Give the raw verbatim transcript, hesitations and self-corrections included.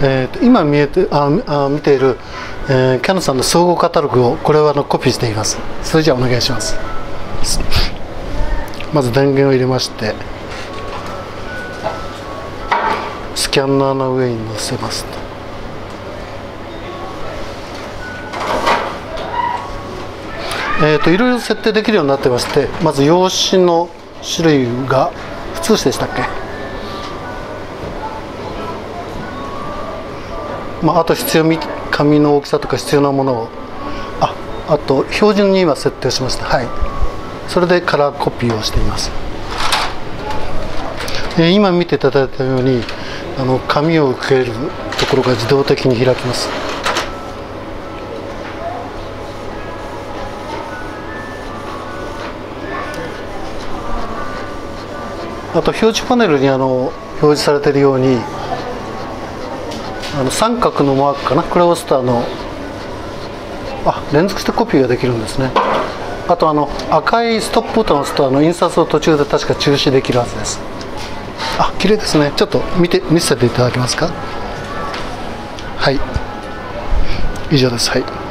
えー、と今見えてああ見ている、えー、キヤノンさんの総合カタログをこれはあのコピーしています。それじゃあお願いします。まず電源を入れまして、スキャンナーの上に載せますと。えー、といろいろ設定できるようになってまして、まず用紙の種類が普通紙でしたっけ、まあ、あと必要紙の大きさとか必要なものをああと標準に今設定しました。はい、それでカラーコピーをしています。えー、今見ていただいたようにあの紙を受けるところが自動的に開きます。あと表示パネルにあの表示されているようにあの三角のマークかな、これを押すとあのあ連続してコピーができるんですね。あとあの赤いストップボタンを押すとあの印刷を途中で確か中止できるはずです。あ、綺麗ですね。ちょっと見て見せていただけますか。はい、以上です。はい。